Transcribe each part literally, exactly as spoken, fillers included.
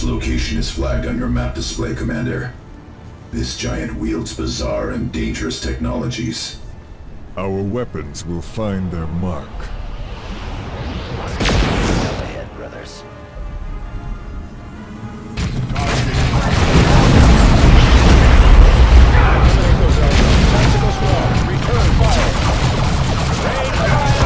location is flagged on your map display, Commander. This giant wields bizarre and dangerous technologies. Our weapons will find their mark. Up ahead, brothers. Tactical squad, return fire. Rain fire!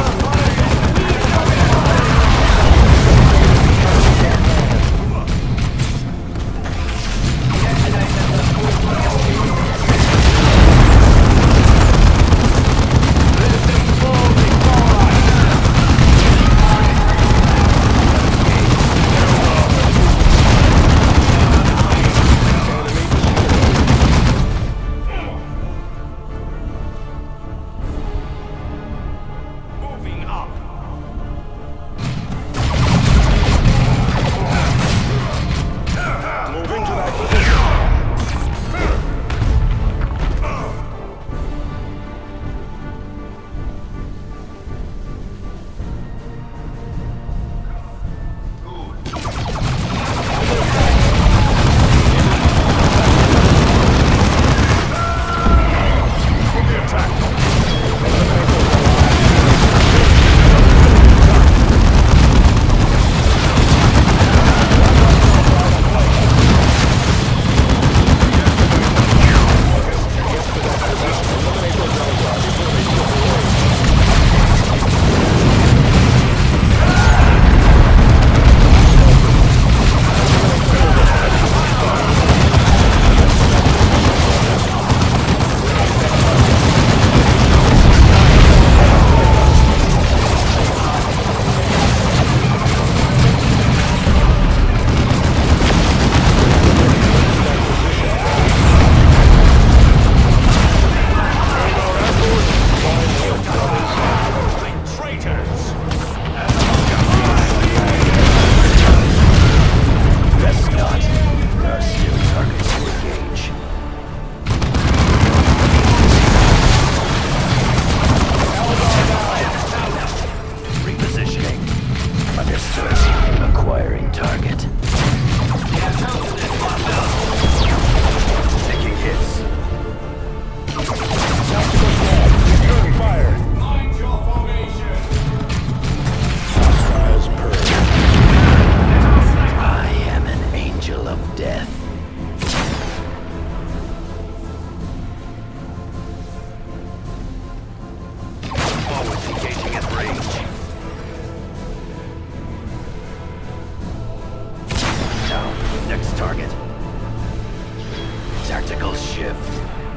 Tactical shift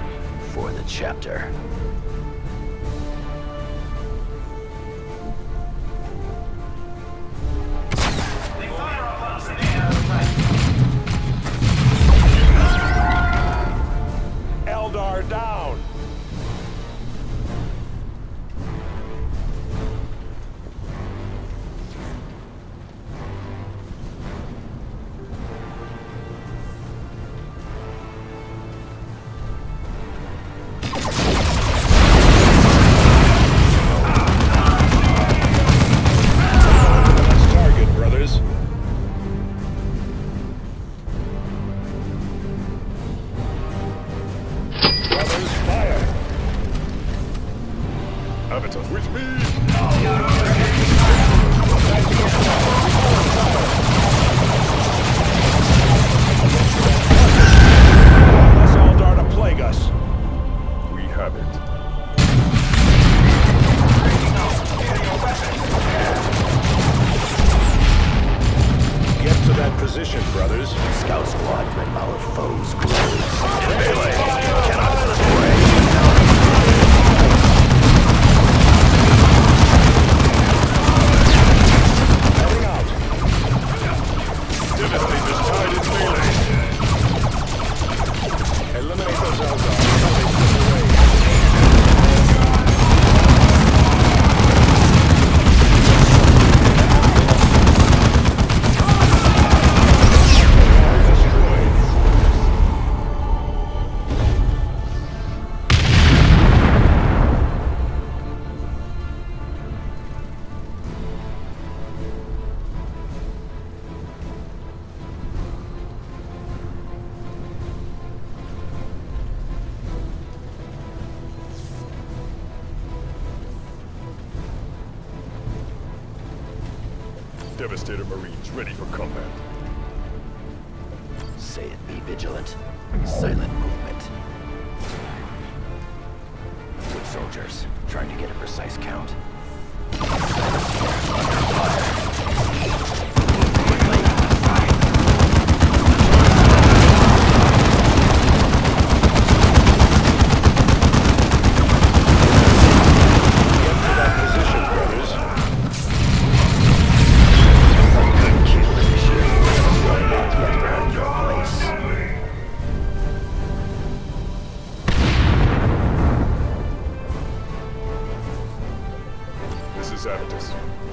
for the chapter. Eldar down! Avatar with me! Let's Eldar to plague us. We have it. Get to that position, brothers. Scout squad, red our foes close. Melee cannot let us away. Eliminate those Eldar. Devastator Marines ready for combat. Say it, be vigilant. Silent movement. Good soldiers, trying to get a precise count. Avitus.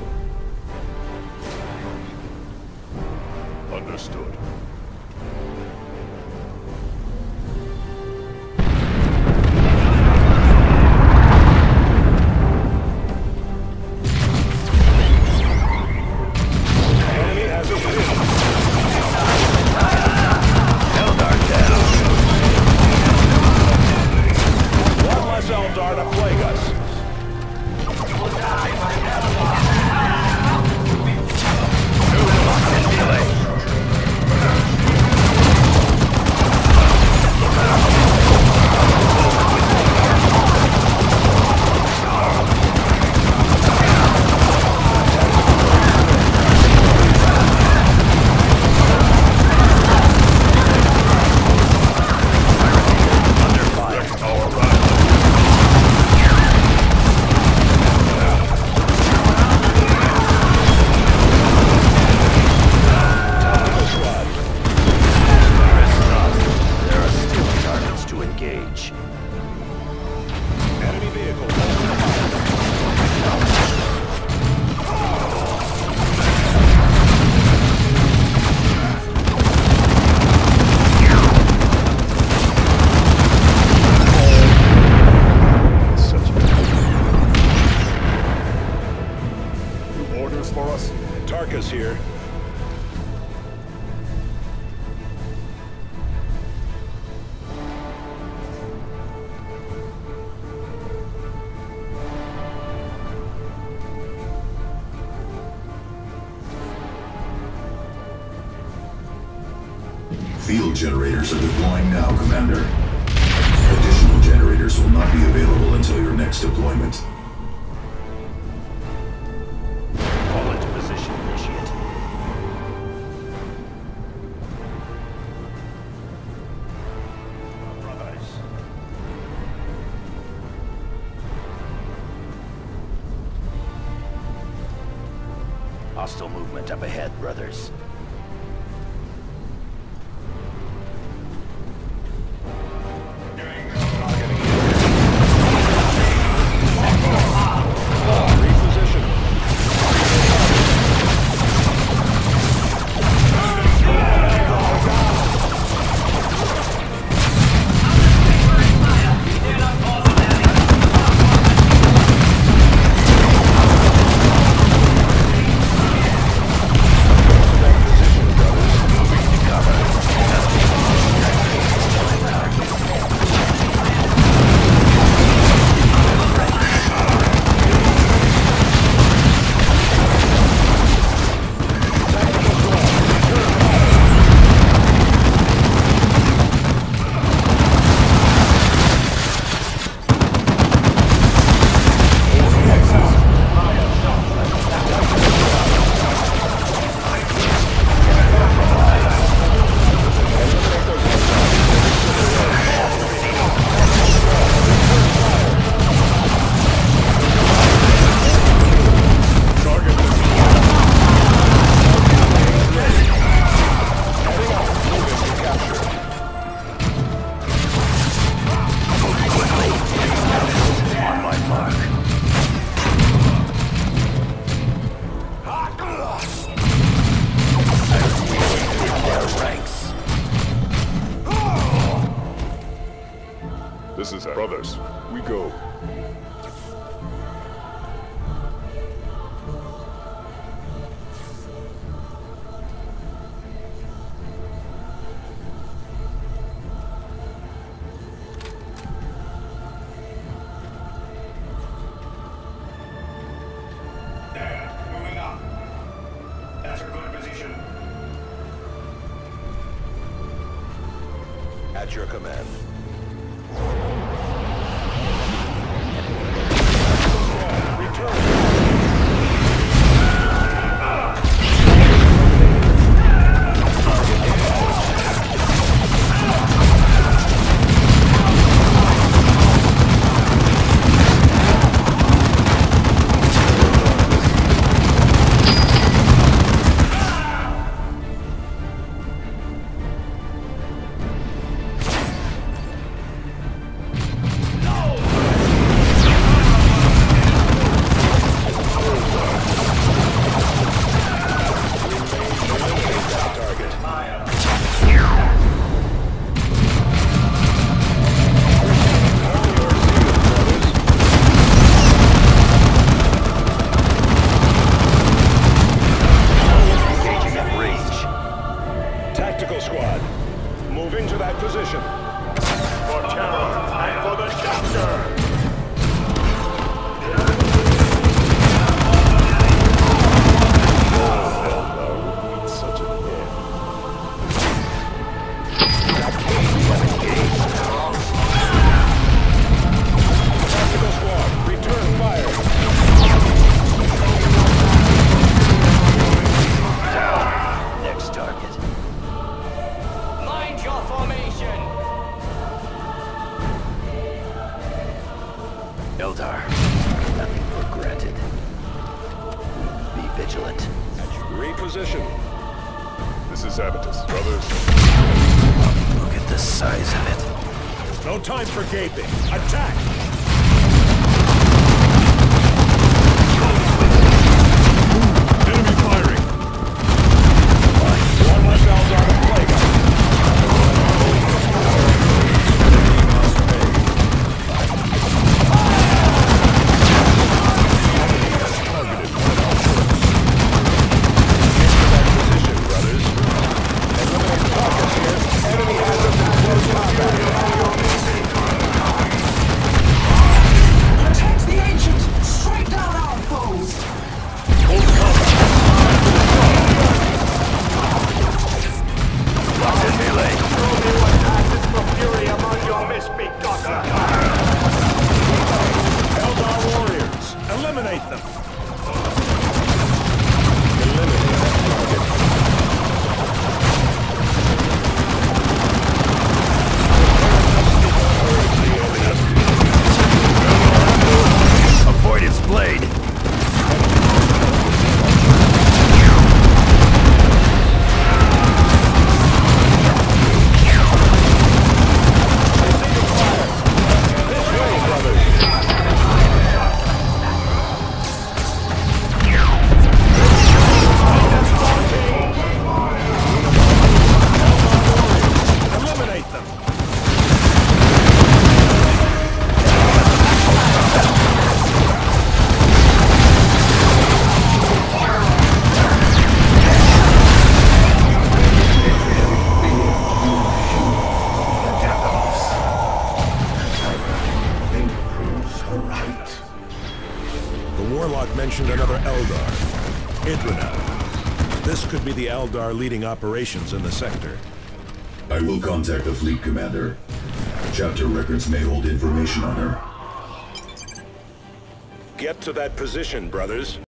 Understood. Enemy has a win. Eldar down. One less Eldar to plague us. For us. Tarkus here. Field generators are deploying now, Commander. Additional generators will not be available until your next deployment. Fall into position, initiate. Brothers. Hostile movement up ahead, brothers. At your command. Return. Squad, moving to that position. For terror and for the chapter! Such an end. Tactical squad, return fire. Down. Next target. Mind your formation! Eldar, nothing for granted. Be vigilant. Reposition. This is Avitus, brothers. Look at the size of it. No time for gaping. Attack! Enemy firing. One less Eldar to plague us. Eliminate them! Avoid its blade! Warlock mentioned another Eldar, Idrina. This could be the Eldar leading operations in the sector. I will contact the fleet commander. Chapter records may hold information on her. Get to that position, brothers.